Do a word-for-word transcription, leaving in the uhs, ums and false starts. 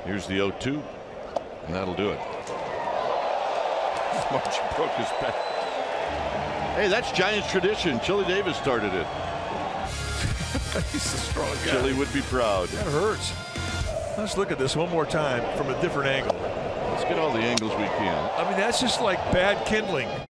Here's the oh two, and that'll do it. March broke his back. Hey, that's Giants tradition. Chili Davis started it. He's a strong guy. Chili would be proud. That hurts. Let's look at this one more time from a different angle. Let's get all the angles we can. I mean, that's just like bad kindling.